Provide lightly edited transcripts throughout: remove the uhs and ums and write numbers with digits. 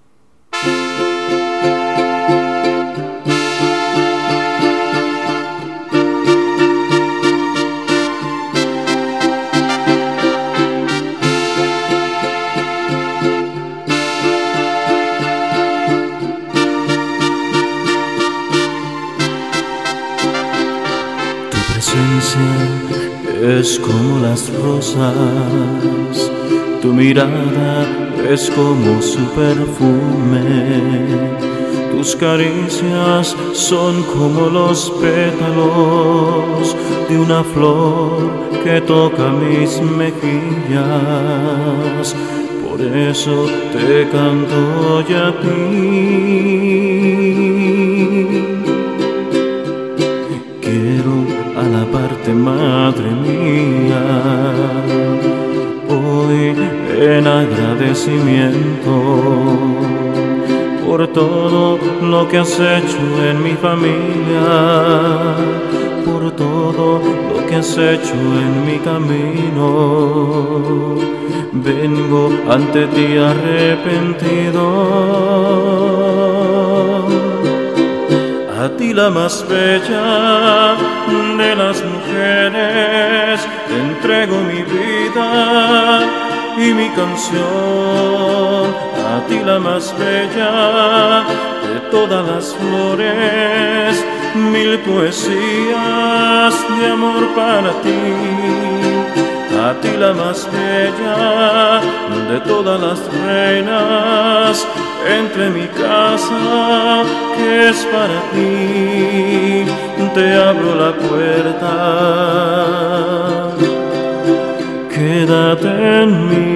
Es como las rosas, tu mirada es como su perfume, tus caricias son como los pétalos de una flor que toca mis mejillas. Por eso te canto hoy a ti. Alabarte, madre mía, hoy en agradecimiento por todo lo que has hecho en mi familia, por todo lo que has hecho en mi camino. Vengo ante ti arrepentido. A ti, la más bella de las mujeres, te entrego mi vida y mi canción. A ti, la más bella de todas las flores, mil poesías de amor para ti. A ti, la más bella de todas las reinas, entre mi casa que es para ti, te abro la puerta, quédate en mí.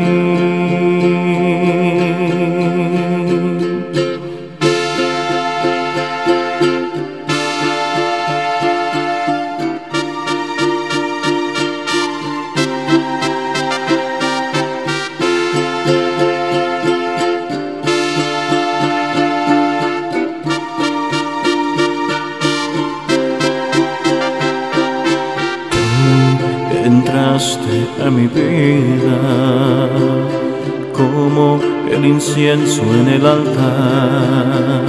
Entraste a mi vida como el incienso en el altar,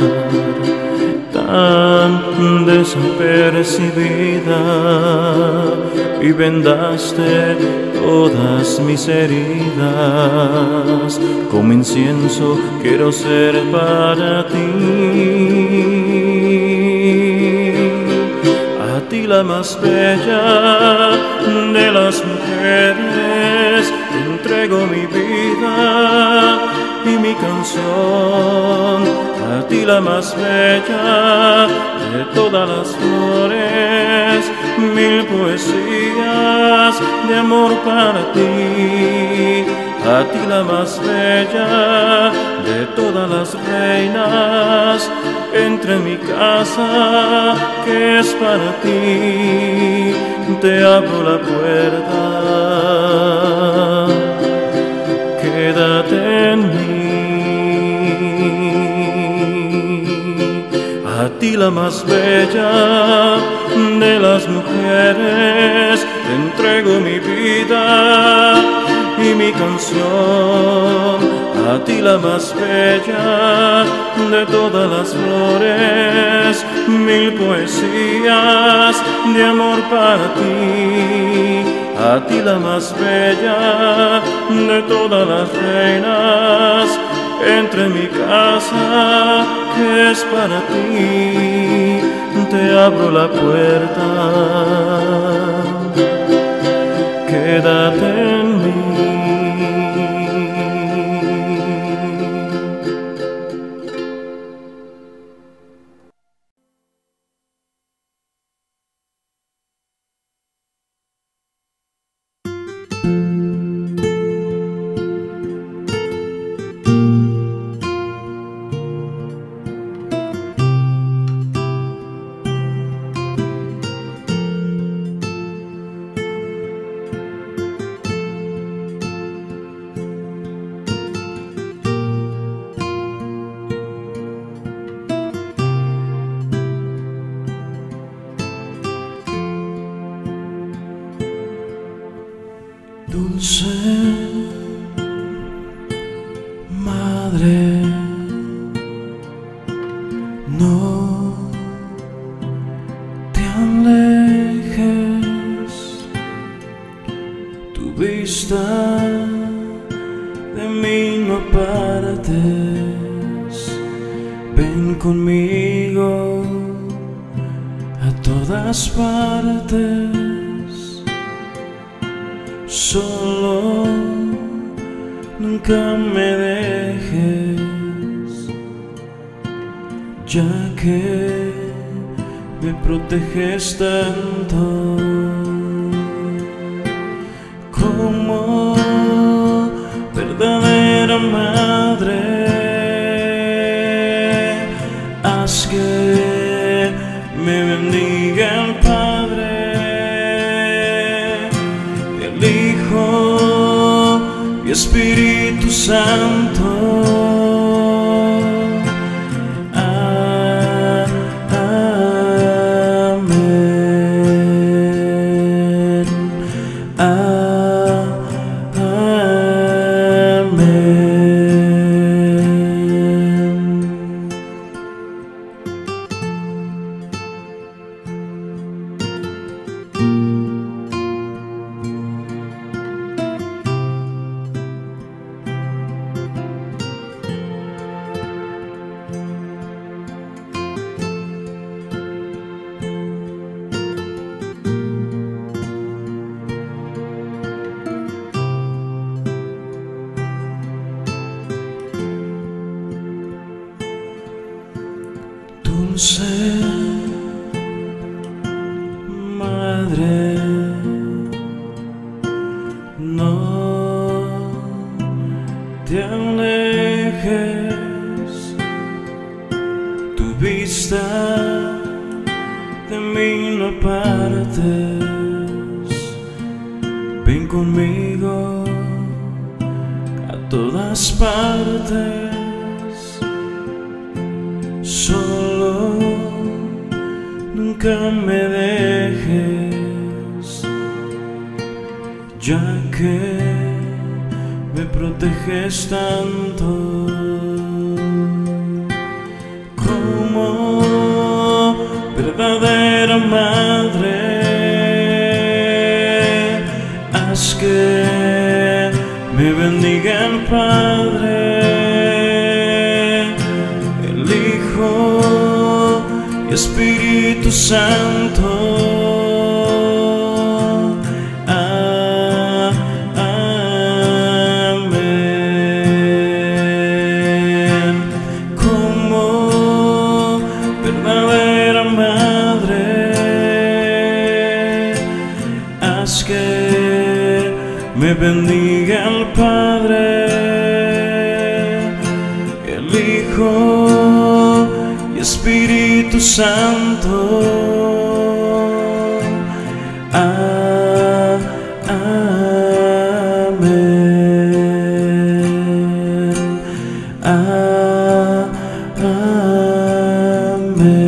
tan desapercibida, y vendaste todas mis heridas. Como incienso quiero ser para ti. A ti, la más bella de las mujeres, te entrego mi vida y mi canción. A ti, la más bella de todas las flores, mil poesías de amor para ti. A ti, la más bella de todas las reinas, entre mi casa que es para ti, te abro la puerta, quédate en mí. A ti, la más bella de las mujeres, te entrego mi vida y mi canción. A ti, la más bella de todas las flores, mil poesías de amor para ti. A ti, la más bella de todas las reinas, entre mi casa que es para ti, te abro la puerta, quédate en mí. Dulce Madre de mí no apartes, ven conmigo a todas partes, solo nunca me dejes, ya que me proteges tanto. Como verdadera madre, haz que me bendiga el Padre, el Hijo y Espíritu Santo. Dulce Madre, no te alejes, tu vista de mí no apartes, ven conmigo a todas partes, solo nunca me dejes, ya que me proteges tanto. Como verdadera madre, haz que me bendiga el Padre, el Hijo y Espíritu Santo. Amén. Como verdadera madre, haz que me bendiga el Padre, el Hijo y Espíritu Santo. Amén. Amén.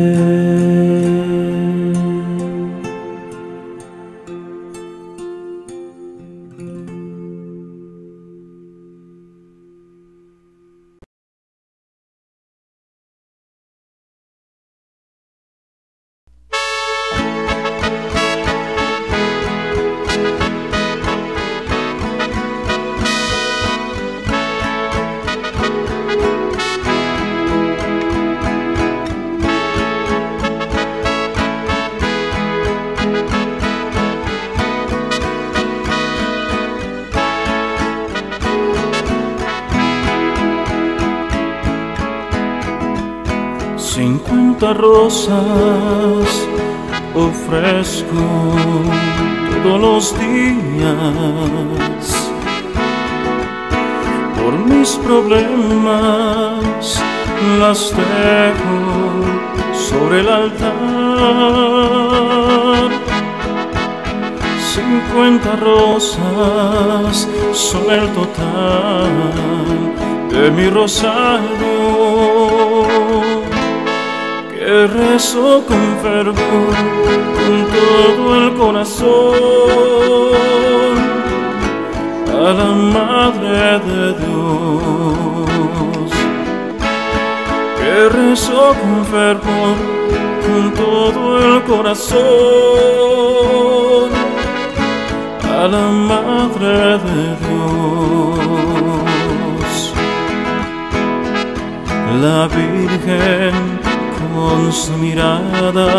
Cincuenta rosas ofrezco todos los días por mis problemas, las dejo sobre el altar. 50 rosas son el total de mi rosario, que rezo con fervor, con todo el corazón, a la Madre de Dios. Que rezo con fervor, con todo el corazón, a a la Madre de Dios. La Virgen con su mirada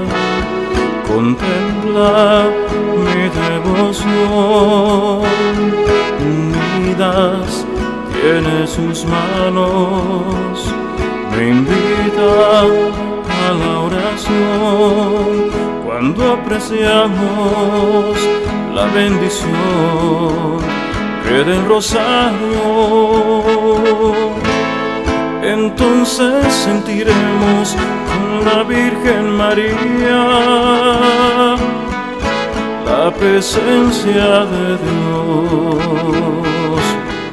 contempla mi devoción. Unidas tiene sus manos, me invita a la oración. Cuando apreciamos la bendición que del rosario, entonces sentiremos con la Virgen María la presencia de Dios.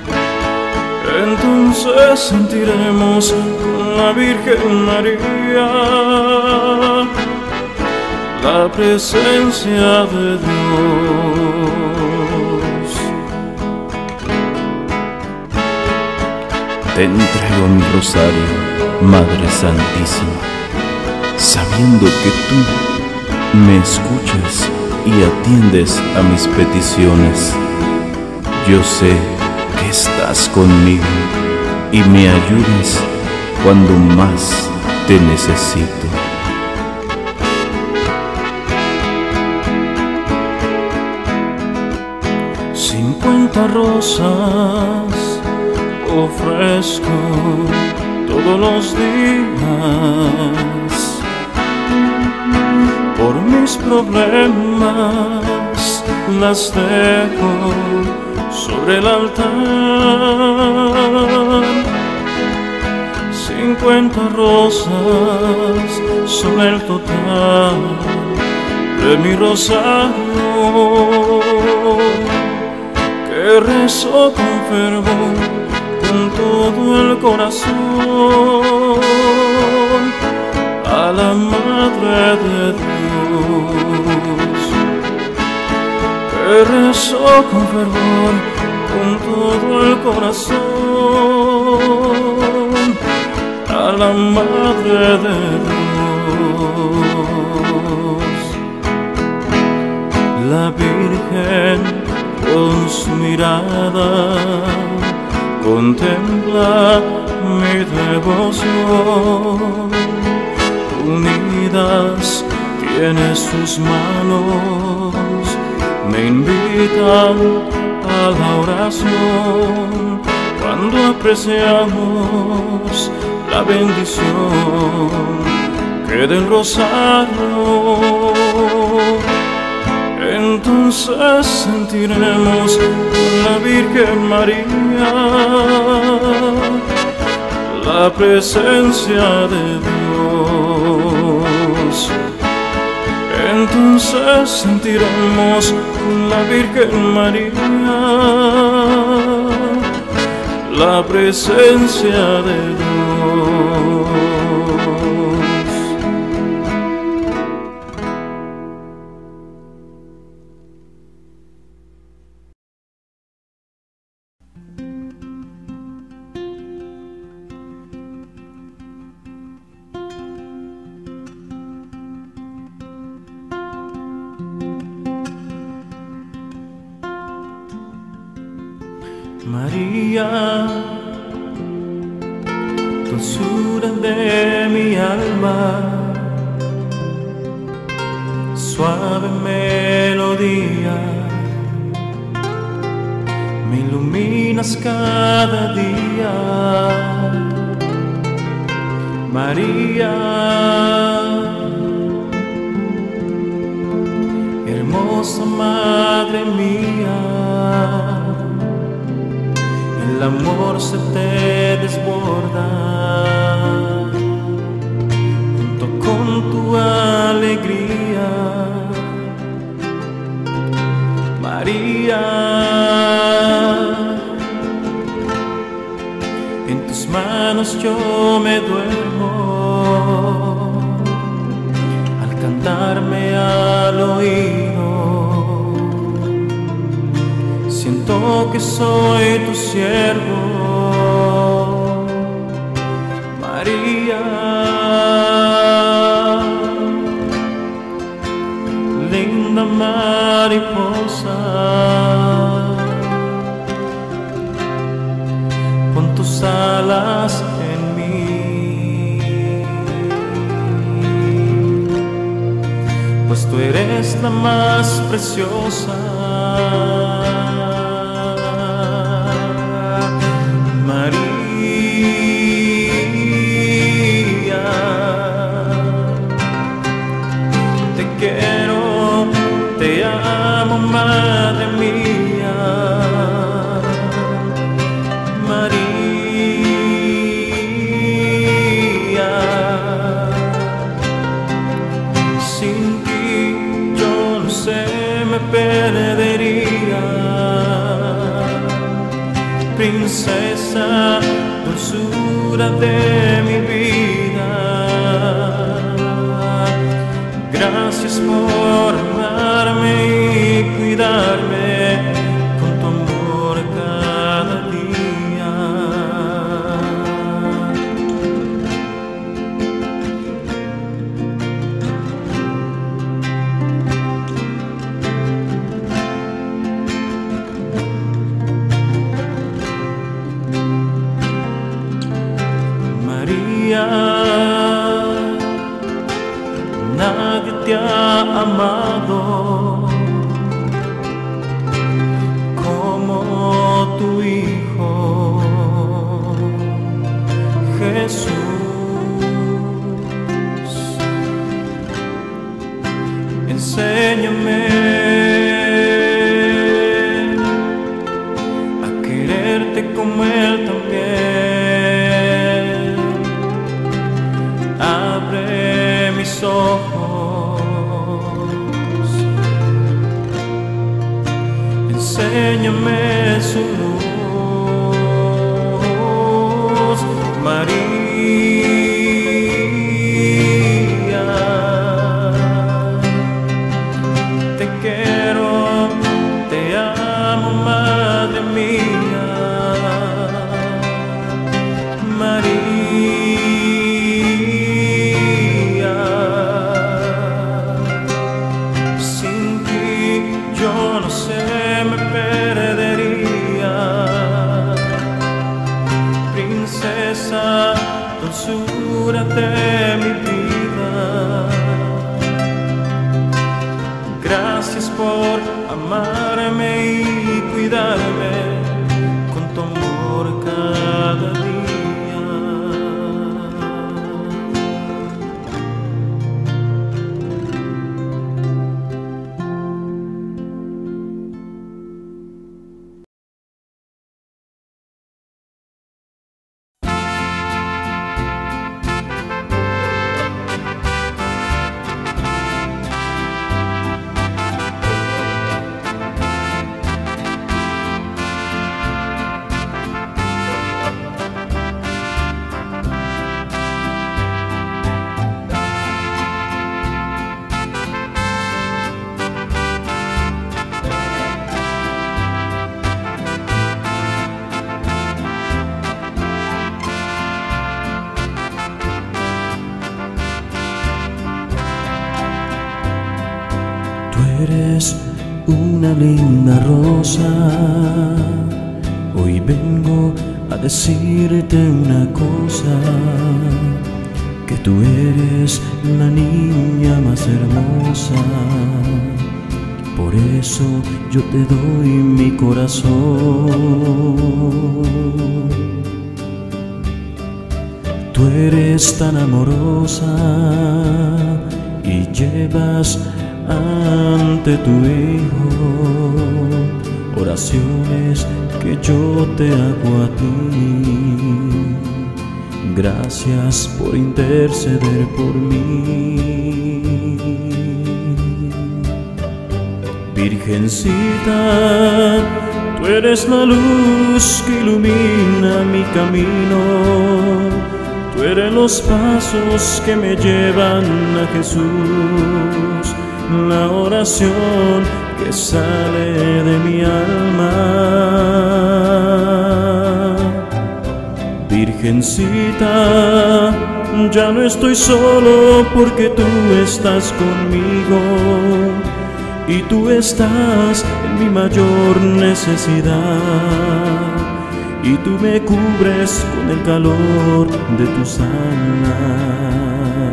Entonces sentiremos con la Virgen María la presencia de Dios. Te entrego mi rosario, Madre Santísima, sabiendo que tú me escuchas y atiendes a mis peticiones. Yo sé que estás conmigo y me ayudas cuando más te necesito. 50 rosas ofrezco todos los días por mis problemas, las dejo sobre el altar. 50 rosas son el total de mi rosario, que rezo con fervor, con todo el corazón, a la Madre de Dios. Que rezo con fervor, con todo el corazón, a la Madre de Dios. La Virgen con su mirada contempla mi devoción. Unidas tiene sus manos, me invitan a la oración. Cuando apreciamos la bendición que del rosario, entonces sentiremos con la Virgen María la presencia de Dios. Entonces sentiremos con la Virgen María la presencia de Dios. María, dulzura de mi alma, suave melodía, me iluminas cada día. María, hermosa Madre mía, el amor se te desborda junto con tu alegría. María, en tus manos yo me duermo, al cantarme al oído siento que soy tu siervo. María, linda mariposa, tus alas en mí, pues tú eres la más preciosa, María. Te quiero, te amo, madre mía, María. Sin ti yo no sé, me perdería, princesa, dulzura de mi vida. Gracias por amarme y cuidarme con tu amor cada día. María, nadie te ha amado como tu Hijo Jesús. Enséñame a quererte como Él también. Abre mis ojos, enséñame su luz, María. Te quiero, te amo, madre mía, María. Sin ti yo no sé, me perdería, princesa, dulzura de mi vida. Gracias por amarme y cuidarme con tu amor cada día. Eres una linda rosa, hoy vengo a decirte una cosa, que tú eres la niña más hermosa, por eso yo te doy mi corazón. Tú eres tan amorosa y llevas ante tu Hijo oraciones que yo te hago a ti. Gracias por interceder por mí. Virgencita, tú eres la luz que ilumina mi camino, tú eres los pasos que me llevan a Jesús, la oración que sale de mi alma. Virgencita, ya no estoy solo porque tú estás conmigo y tú estás en mi mayor necesidad. Y y tú me cubres con el calor de tus alas.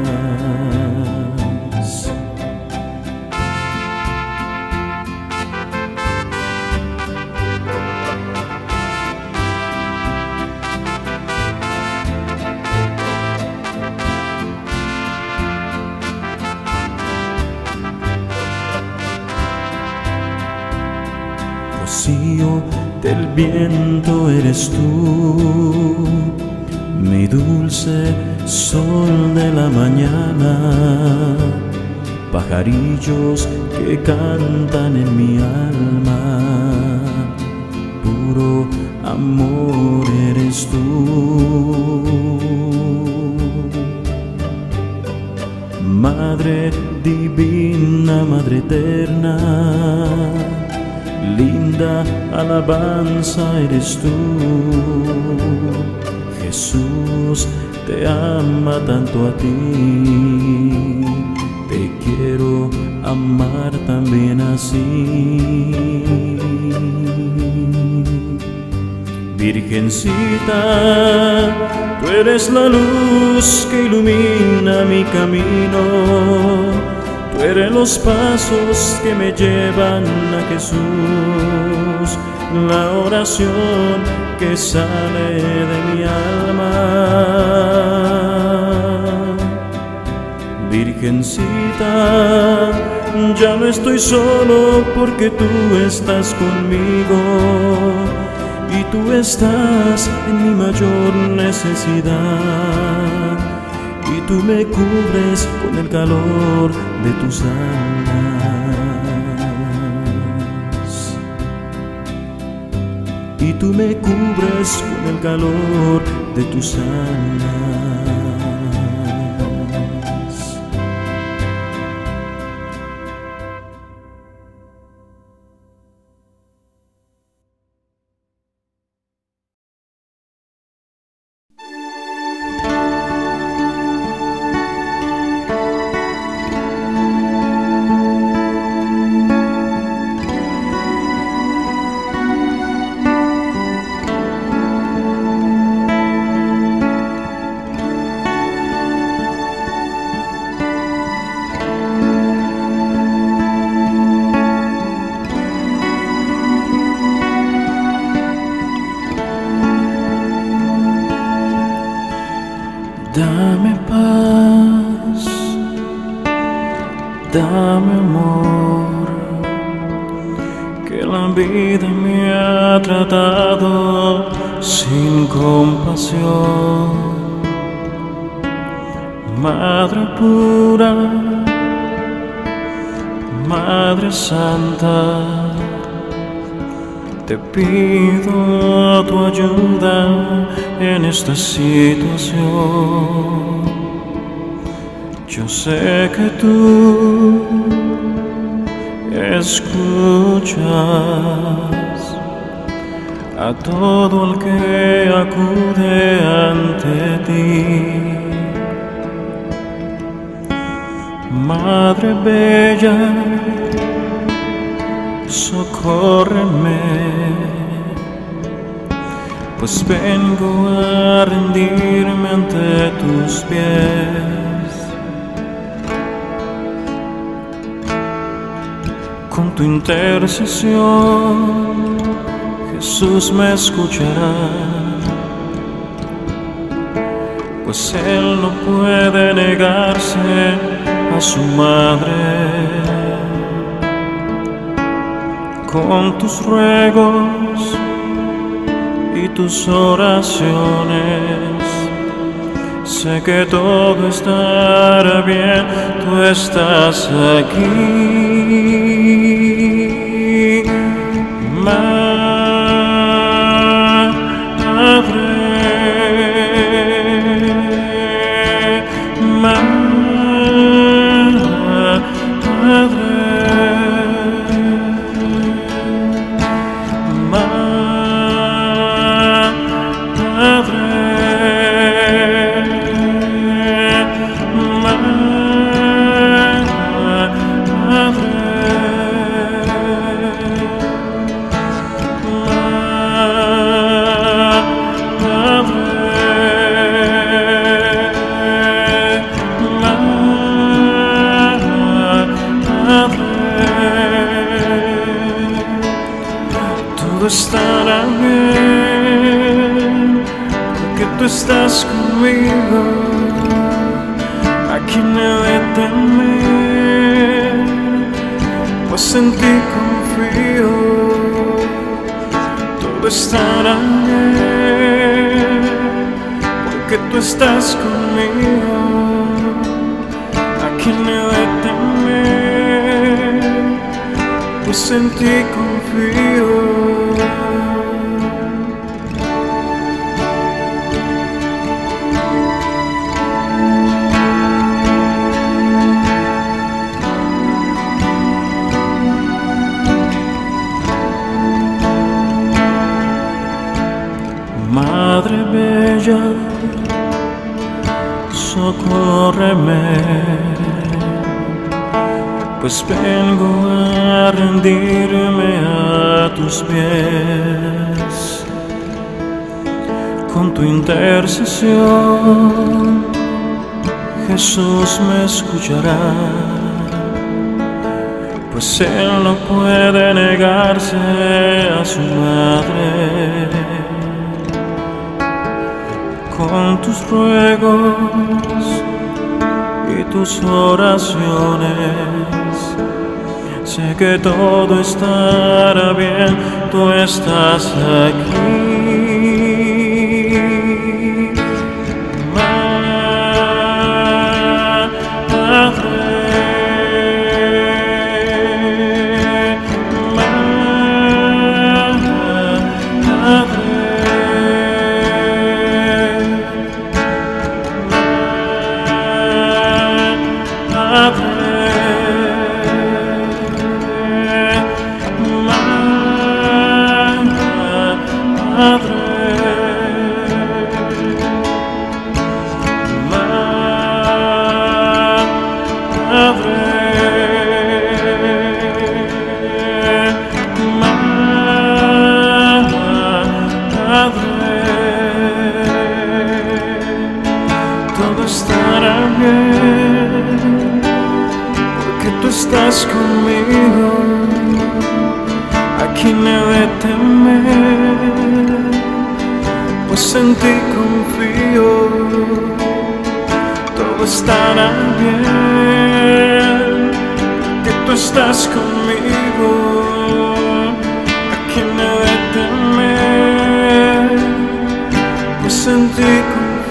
Rocío del viento eres tú, mi dulce sol de la mañana, pajarillos que cantan en mi alma, puro amor eres tú. Madre divina, Madre eterna, linda alabanza eres tú. Jesús te ama tanto a ti, te quiero amar también así. Virgencita, tú eres la luz que ilumina mi camino, tú eres los pasos que me llevan a Jesús, la oración que sale de mi alma. Virgencita, ya no estoy solo porque tú estás conmigo y tú estás en mi mayor necesidad. Y tú me cubres con el calor de tus alas. Y tú me cubres con el calor de tus alas. Dame paz, dame amor, que la vida me ha tratado sin compasión. Madre pura, Madre Santa, te pido tu ayuda en esta situación. Yo sé que tú escuchas a todo el que acude ante ti. Madre bella, socórreme, pues vengo a rendirme ante tus pies. Con tu intercesión, Jesús me escuchará, pues Él no puede negarse a su madre. Con tus ruegos y tus oraciones, sé que todo estará bien, tú estás aquí. Madre, estás conmigo, ¿a quién he de temer? Pues en ti confío, todo estará bien, porque tú estás conmigo, ¿a quién he de temer? Pues en ti confío. Madre bella, socórreme, pues vengo a rendirme a tus pies. Con tu intercesión, Jesús me escuchará, pues Él no puede negarse a su madre. Con tus ruegos y tus oraciones, sé que todo estará bien, tú estás aquí. Todo estará bien, porque tú estás conmigo, ¿a quién he de temer? Pues en ti confío, todo estará bien, que tú estás conmigo, ¿a quién he de temer? Pues en ti confío.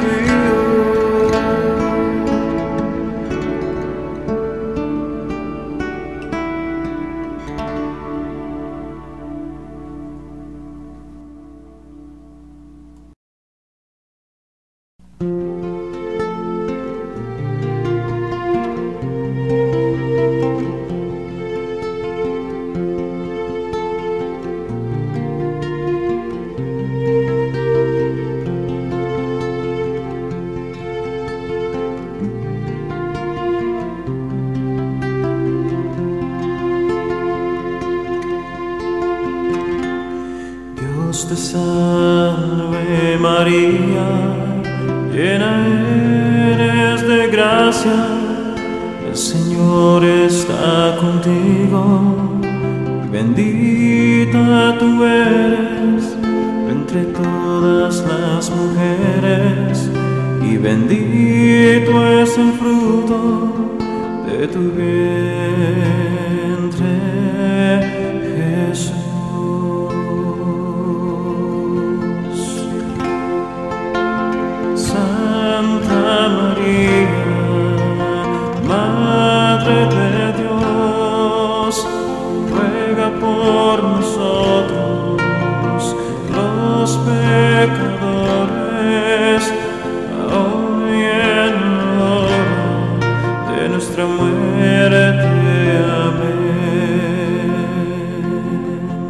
Dios te salve María, llena eres de gracia, el Señor está contigo, bendita tú eres entre todas las mujeres, y bendito es el fruto de tu vientre, Jesús. Santa María, Madre de Dios, ruega por nosotros los pecadores, ahora y en la hora de nuestra muerte. Amén.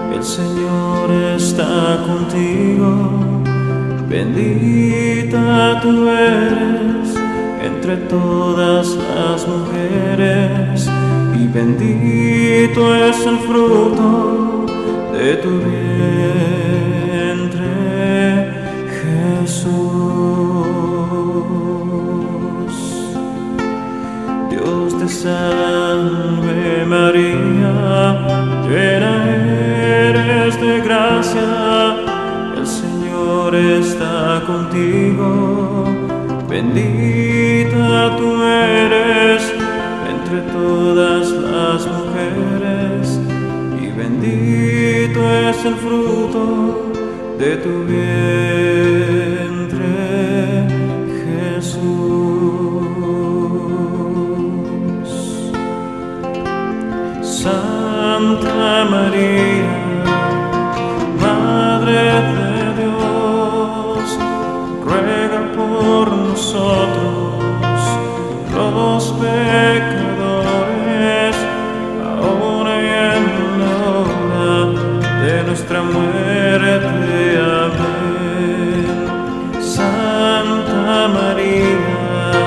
el Señor está contigo. Bendita tú eres entre todas las mujeres, y bendito es el fruto de tu vientre, Jesús. Dios te salve María, llena eres de gracia, el Señor está contigo. Bendita tú eres entre todas las mujeres, y bendito es el fruto de tu vientre, Jesús. Santa María, Madre de Dios, ruega por nosotros los pecadores, ahora y en la hora de nuestra muerte. Amén. Santa María,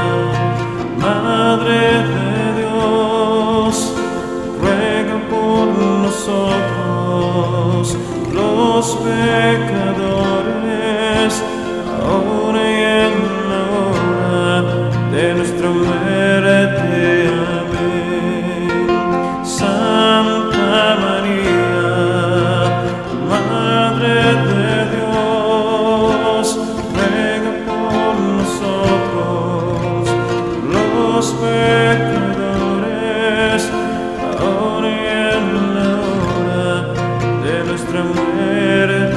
Madre de Dios, ruega por nosotros los pecadores, ahora y en la hora de nuestra muerte. Amén. Santa María, Madre de Dios, ruega por nosotros los pecadores, ahora y en la hora de nuestra muerte.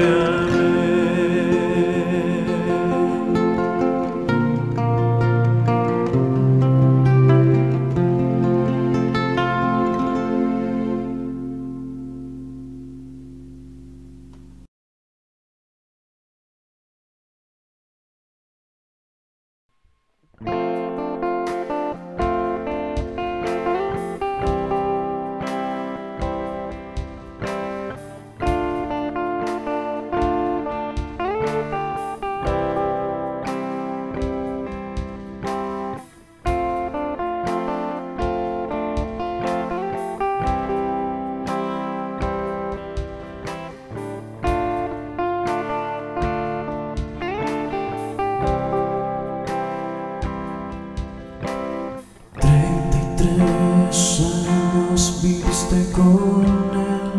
Años viviste con él,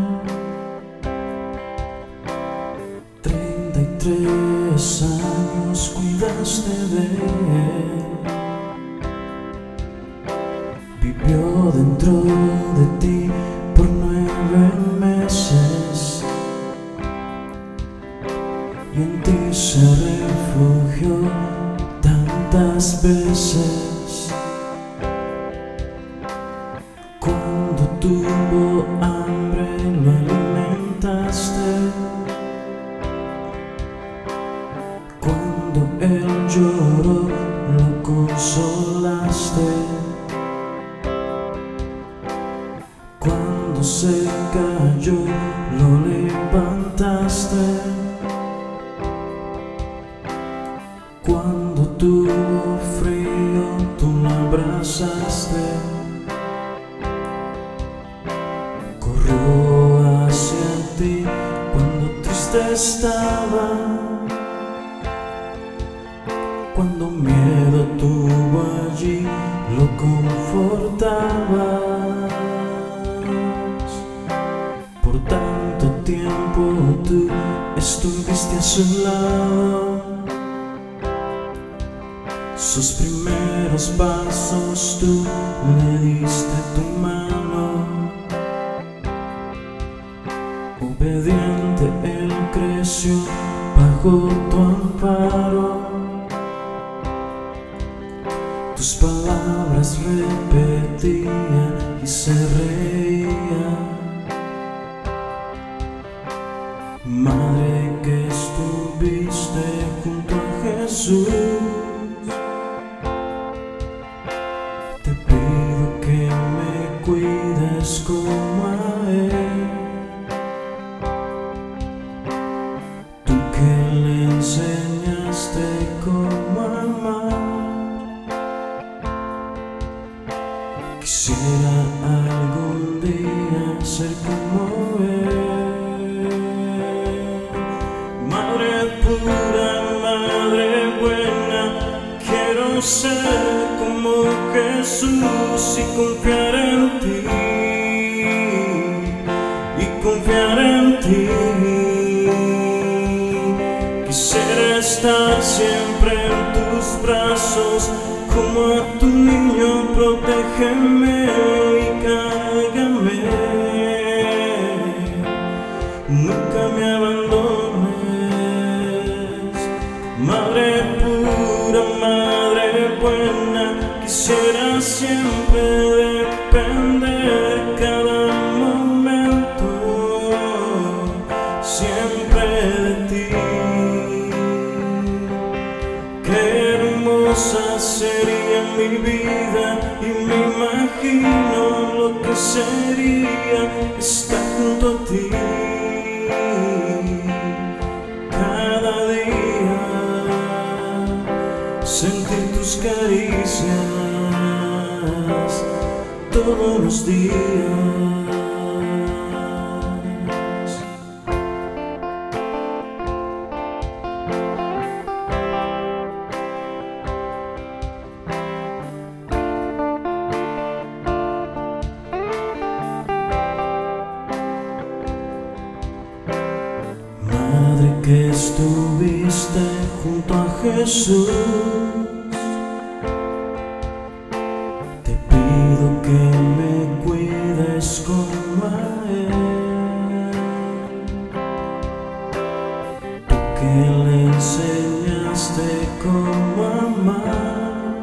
33 años cuidaste de él, vivió dentro de ti por 9 meses, y en ti se refugió tantas veces. Cuando tuvo hambre lo alimentaste, cuando él lloró lo consolaste, cuando se cayó lo levantaste, cuando tuvo frío tú lo abrazaste. Hacia ti cuando triste estaba, cuando miedo tuvo allí lo confortabas. Por tanto tiempo tú estuviste a su lado, sus primeros pasos tú le diste tu mano. Obediente él creció bajo tu amparo, tus palabras repetía y se reía. Madre que estuviste junto a Jesús, te pido que me cuides como a él. ser como Jesús y confiar en ti, y confiar en ti. Quisiera estar siempre en tus brazos, como a tu niño, protégeme y cárgame. Nunca me abandones, Madre pura, Madre buena. Quisiera siempre depender cada momento, siempre de ti. Qué hermosa sería mi vida, y me imagino lo que sería estar junto a ti. Cada día sentir tus caricias todos los días. Madre que estuviste junto a Jesús, te pido que me cuides como a Él. Tú que le enseñaste cómo amar,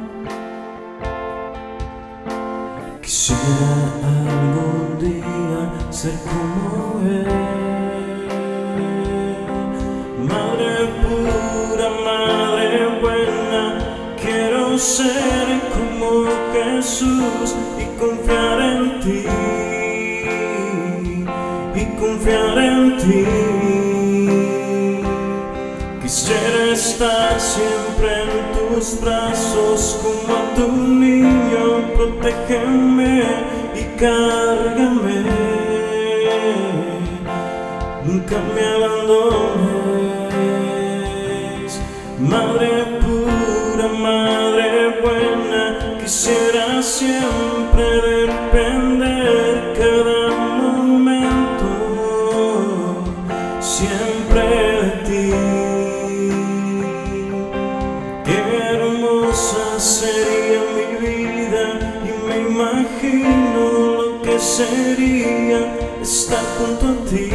quisiera algún día ser como Él. Madre pura, Madre buena, quiero ser como Jesús y confiar en ti, y confiar en ti. Quisiera estar siempre en tus brazos, como a tu niño, protégeme y cárgame. Nunca me abandones, Madre pura, Madre buena. Quisiera siempre depender cada momento, siempre de ti. Qué hermosa sería mi vida, y me imagino lo que sería estar junto a ti.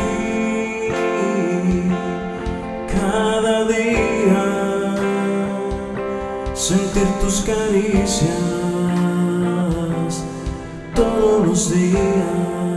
Cada día sentir tus caricias todos los días.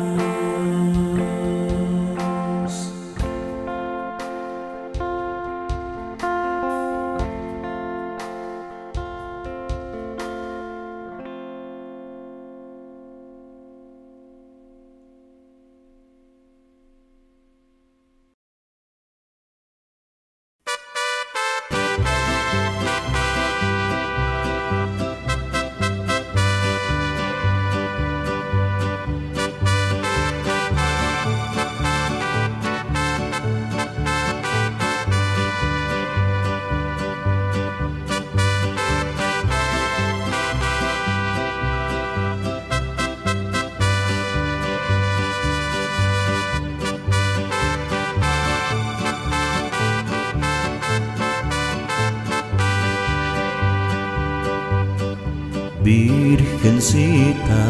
Virgencita,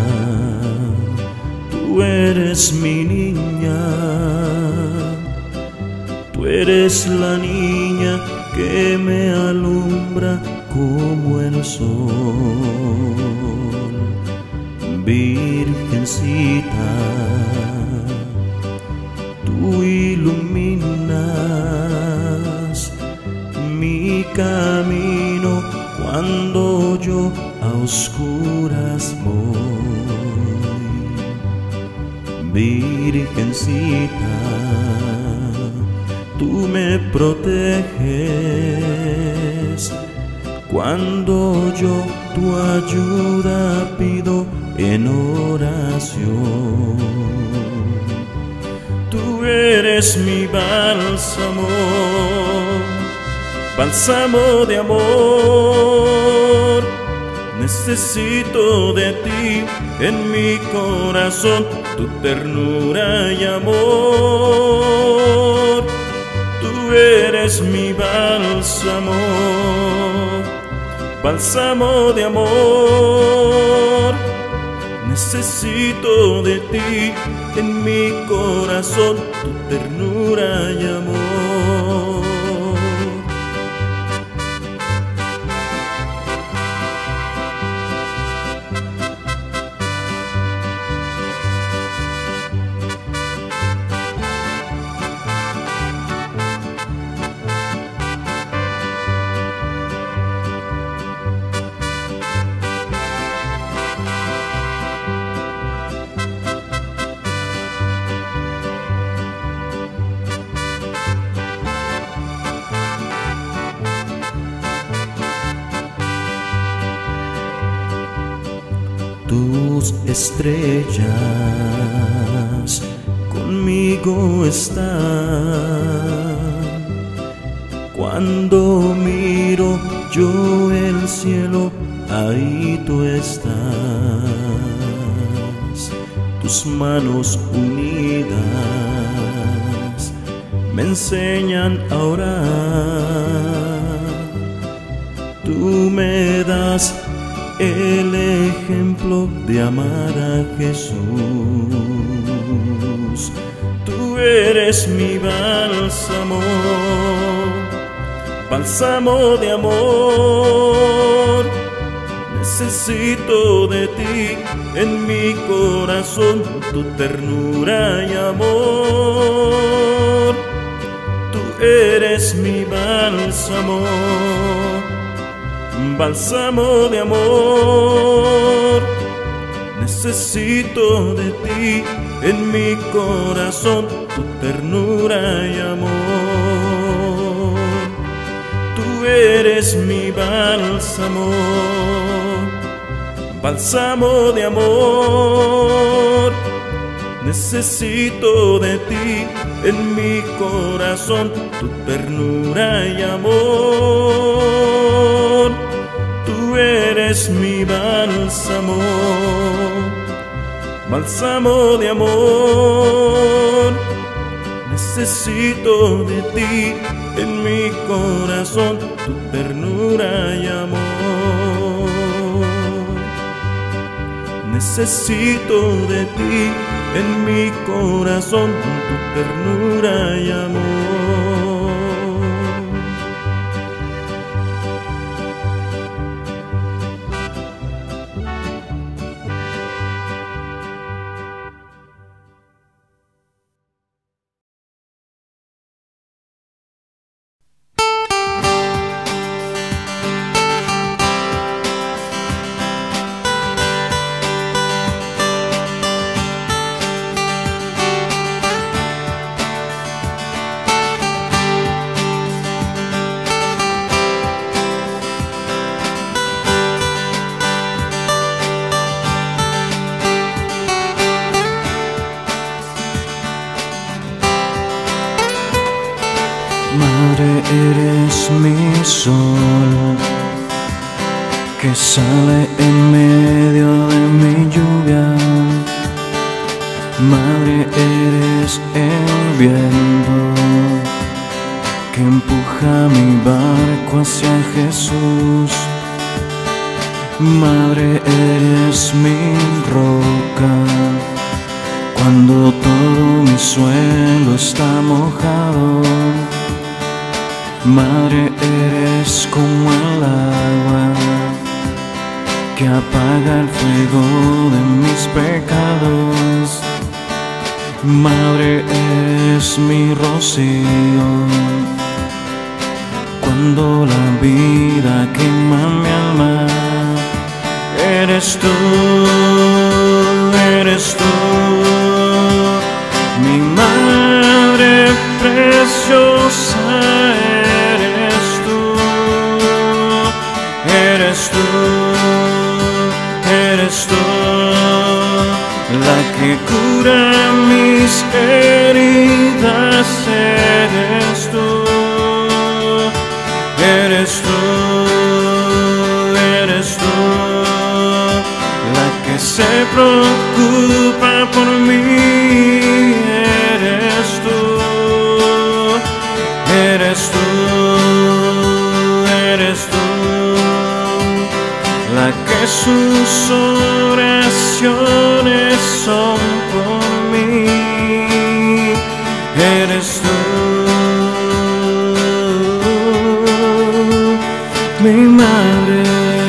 tú eres mi niña, tú eres la niña que me alumbra como el sol. Virgencita, tú iluminas mi camino cuando yo a oscuras voy. Virgencita, tú me proteges cuando yo tu ayuda pido en oración. Tú eres mi bálsamo, bálsamo de amor. Necesito de ti en mi corazón, tu ternura y amor. Tú eres mi bálsamo, bálsamo de amor. Necesito de ti en mi corazón, tu ternura y amor. Tus estrellas conmigo están. Cuando miro yo el cielo, ahí tú estás. Tus manos unidas me enseñan a orar. Tú me das el ejemplo de amar a Jesús. Tú eres mi bálsamo, bálsamo de amor. Necesito de ti en mi corazón, tu ternura y amor. Tú eres mi bálsamo, bálsamo de amor. Necesito de ti en mi corazón, tu ternura y amor. Tú eres mi bálsamo, bálsamo de amor. Necesito de ti en mi corazón, tu ternura y amor. Tú eres mi bálsamo, bálsamo de amor. Necesito de ti en mi corazón, tu ternura y amor. Necesito de ti en mi corazón, tu ternura y amor. Madre, eres mi sol, que sale en medio de mi lluvia. Madre, eres el viento que empuja mi barco hacia Jesús. Madre, eres mi roca cuando todo mi suelo está mojado. Madre, eres como el agua que apaga el fuego de mis pecados. Madre, eres mi rocío cuando la vida quema mi alma. Eres tú, mi madre preciosa. Eres tú, la que cura mis heridas. Eres tú, eres tú, eres tú. preocupa por mí. Eres tú, eres tú, eres tú, la que sus oraciones son por mí. Eres tú, mi madre.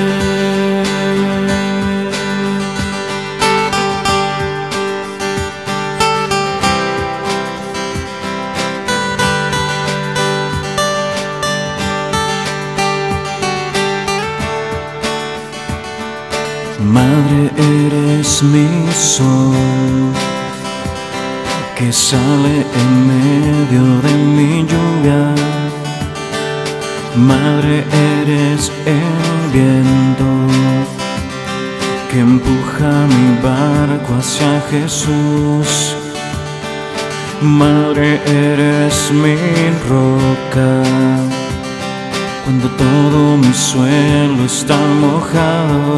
Madre, eres mi sol, que sale en medio de mi lluvia. Madre, eres el viento que empuja mi barco hacia Jesús. Madre, eres mi roca cuando todo mi suelo está mojado.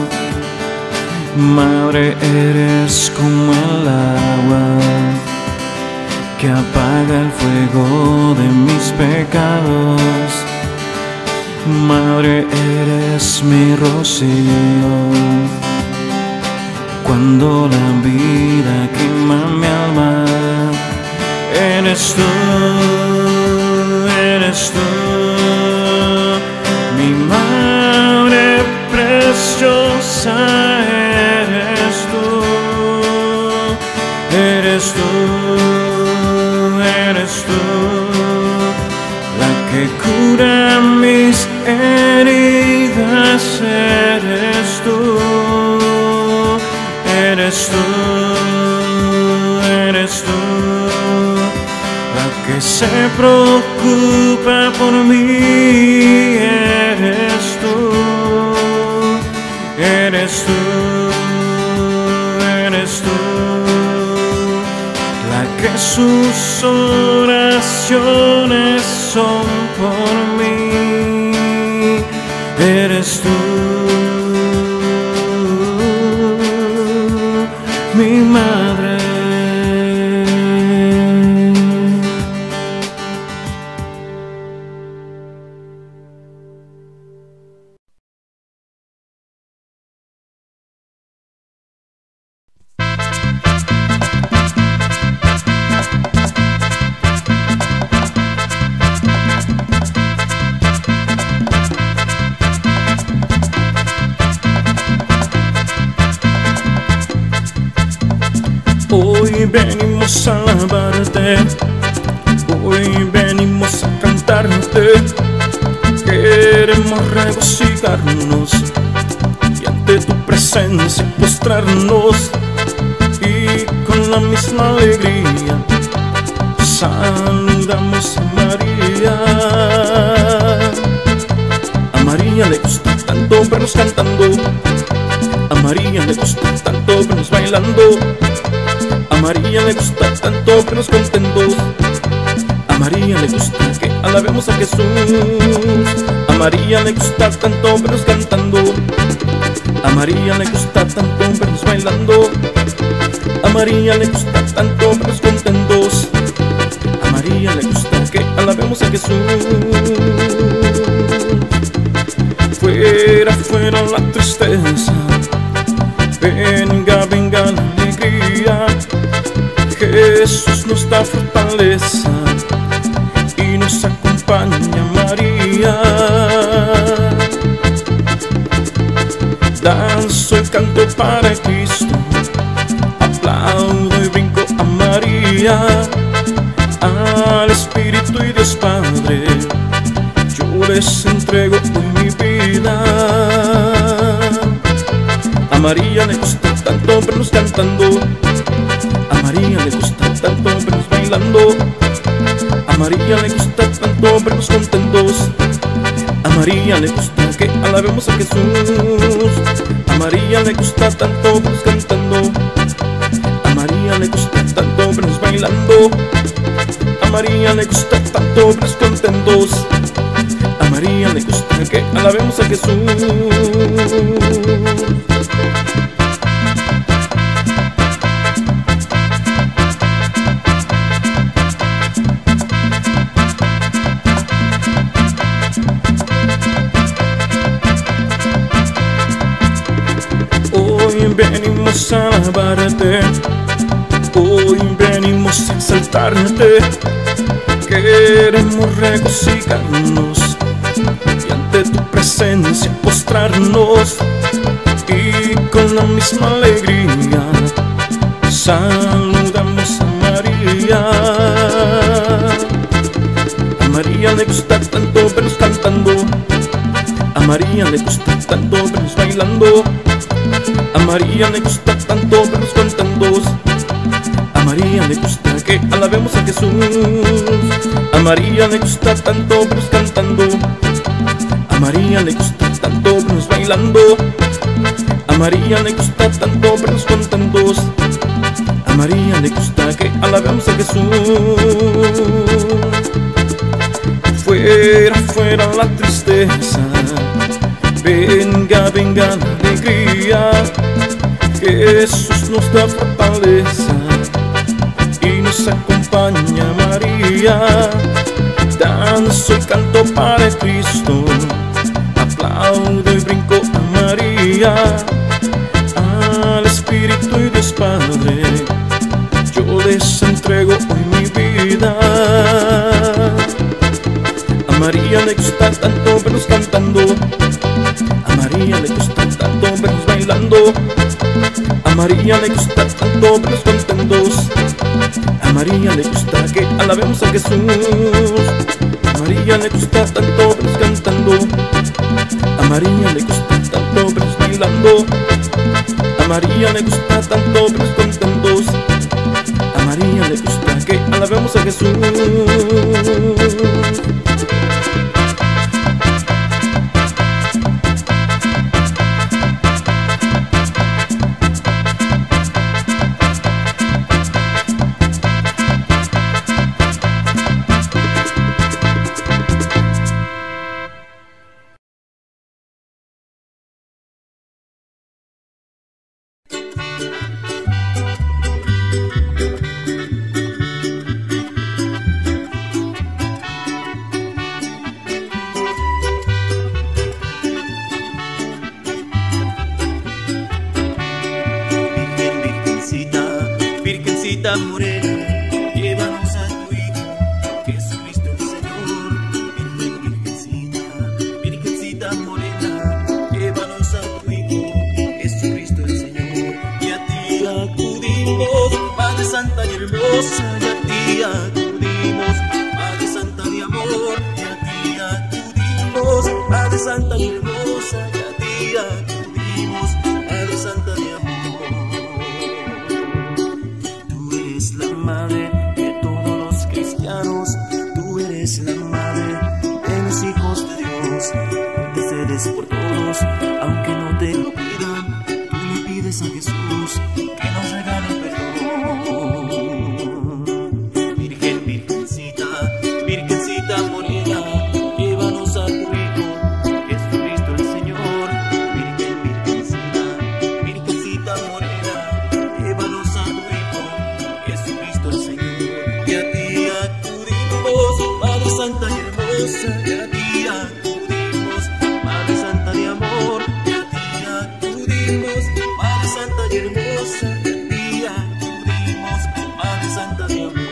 Madre, eres como el agua que apaga el fuego de mis pecados. Madre, eres mi rocío cuando la vida quema mi alma. Eres tú, eres tú, mi madre preciosa. Eres tú, eres tú, eres tú, la que cura mis heridas. Eres tú, eres tú, eres tú, la que se preocupa por mí. Eres tú, eres tú, eres tú, la que sus oraciones son por mí. Eres tú, mi madre. Hoy venimos a alabarte, hoy venimos a cantarte. Queremos regocijarnos y ante tu presencia postrarnos, y con la misma alegría saludamos a María. A María le gusta tanto vernos cantando, a María le gusta tanto vernos bailando, a María le gusta tanto vernos contentos, a María le gusta que alabemos a Jesús. A María le gusta tanto vernos cantando, a María le gusta tanto vernos bailando, a María le gusta tanto vernos contentos, a María le gusta que alabemos a Jesús. Fuera, fuera la tristeza, venga, venga la alegría. Jesús nos da fortaleza y nos acompaña María. Danzo y canto para Cristo, aplaudo y brinco a María. Al Espíritu y Dios Padre yo les entrego hoy mi vida. A María le gusta tanto vernos cantando, a María le gusta tanto vernos bailando, a María le gusta tanto vernos contentos, a María le gusta que alabemos a Jesús. A María le gusta tanto vernos cantando, a María le gusta tanto vernos bailando, a María le gusta tanto vernos contentos, a María le gusta que alabemos a Jesús. venimos a alabarte, hoy venimos a exaltarte. Queremos regocijarnos y ante tu presencia postrarnos, y con la misma alegría saludamos a María. A María le gusta tanto vernos cantando, a María le gusta tanto vernos bailando, a María le gusta tanto vernos cantando, a María le gusta que alabemos a Jesús. A María le gusta tanto vernos cantando, a María le gusta tanto vernos bailando, a María le gusta tanto vernos cantando, a María le gusta que alabemos a Jesús. Fuera, fuera la tristeza, venga, venga la alegría. Jesús nos da fortaleza y nos acompaña María. Danzo y canto para Cristo, aplaudo y brinco a María. Al Espíritu y Dios Padre yo les entrego hoy mi vida. A María le gusta tanto vernos cantando, a María le gusta tanto vernos bailando, a María le gusta tanto vernos contentos, a María le gusta que alabemos a Jesús. A María le gusta tanto vernos cantando, a María le gusta tanto vernos bailando, a María le gusta tanto vernos contentos, a María le gusta que alabemos a Jesús. Virgencita morena, llévanos a tu Hijo, Jesucristo el Señor. Virgencita, Virgencita morena, llévanos a tu Hijo, Jesucristo el Señor. Y a ti acudimos, Madre Santa y hermosa, y a ti acudimos, Madre Santa de amor. Y a ti acudimos, Madre Santa y hermosa, y a ti acudimos, Madre Santa de amor. La madre de todos los cristianos, tú eres la madre de los hijos de Dios. Intercedes por todos, aunque no te lo pidan, tú le pides a Jesús que nos regale perdón. Virgen, Virgencita, Virgencita morena, llévanos a tu Hijo, Jesucristo el Señor. Virgen, Virgencita, Virgencita morena, llévanos a tu Hijo, Jesucristo el Señor. Y a ti acudimos, Madre Santa y hermosa, y a ti acudimos, Madre Santa de amor. Y a ti acudimos, Madre Santa y hermosa, y a ti acudimos, Madre Santa de amor.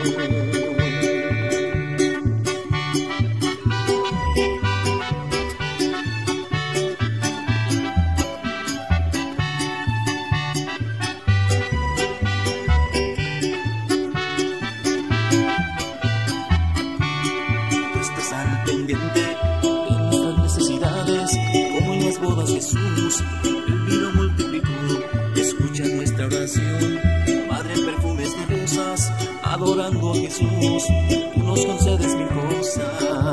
Al pendiente de nuestras necesidades, como en las bodas Jesús el vino multiplicó. Escucha nuestra oración, Madre en perfumes de rosas, adorando a Jesús, tú nos concedes mil cosas.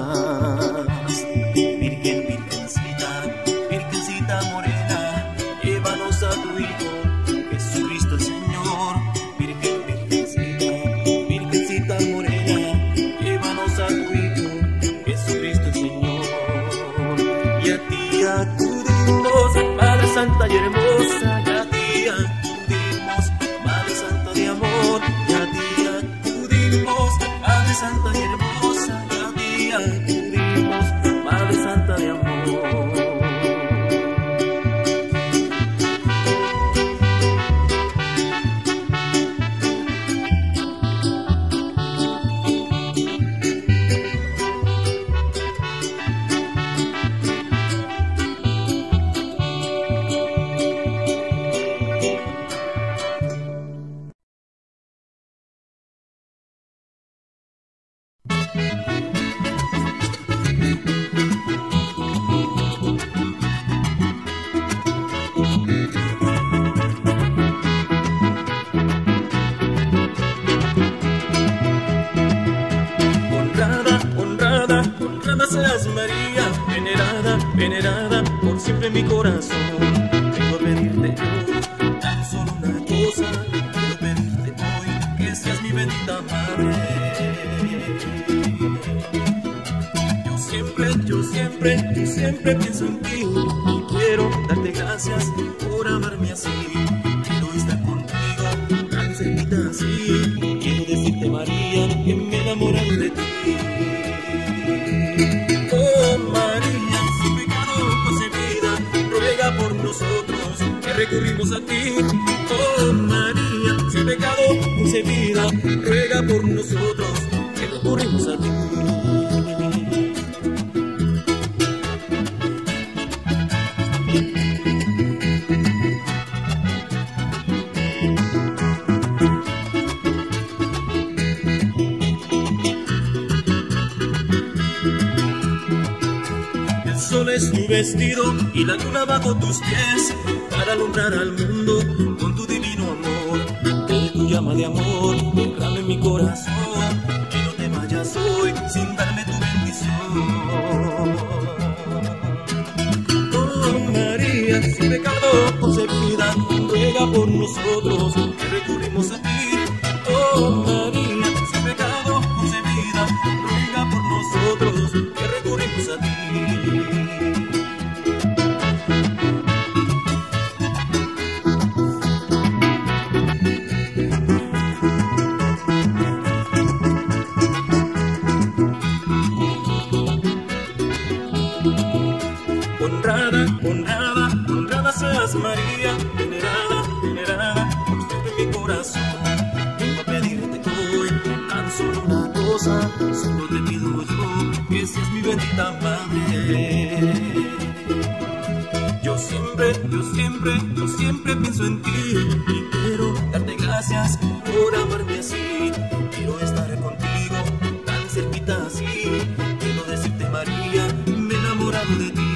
Virgen, Virgencita, Virgencita morena, llévanos a tu Hijo, Jesucristo el Señor. Virgen, Virgencita, Virgencita morena, llévanos a tu Hijo, Jesucristo el Señor. Y a ti acudimos, Madre Santa y hermosa, y a ti acudimos, Madre Santa de amor. Y a ti acudimos, Madre Santa y hermosa, y a ti acudimos, Madre Santa de amor. Honrada seas María, venerada, venerada por siempre en mi corazón. Vengo a pedirte yo tan solo una cosa, quiero pedirte hoy que seas mi bendita madre. Yo siempre pienso en ti y quiero darte gracias por amarme así. Quiero estar contigo tan cerquita así. Quiero decirte María que me he enamorado de ti. Por nosotros que recurrimos a ti. Oh María, sin pecado concebida, ruega por nosotros que recurrimos a ti. El sol es tu vestido y la luna bajo tus pies, para alumbrar al mundo con tu divino amor. De tu llama de amor, derrama en mi corazón, que no te vayas hoy sin darme tu bendición. Oh María, sin pecado concebida, ruega por nosotros que recurrimos a ti. Oh María, sin pecado concebida, ruega por nosotros que recurrimos a ti. Honrada seas María, venerada, venerada por siempre en mi corazón. Vengo a pedirte hoy tan solo una cosa, solo te pido yo que seas mi bendita madre. Yo siempre pienso en ti y quiero darte gracias por amarme así. Quiero estar contigo tan cerquita así. Quiero decirte María, me he enamorado de ti.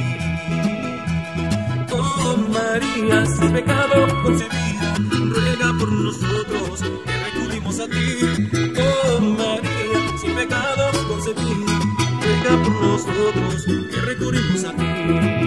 Oh María, sin pecado concebida, ruega por nosotros que recurrimos a ti. Oh María, sin pecado concebida, ruega por nosotros que recurrimos a ti.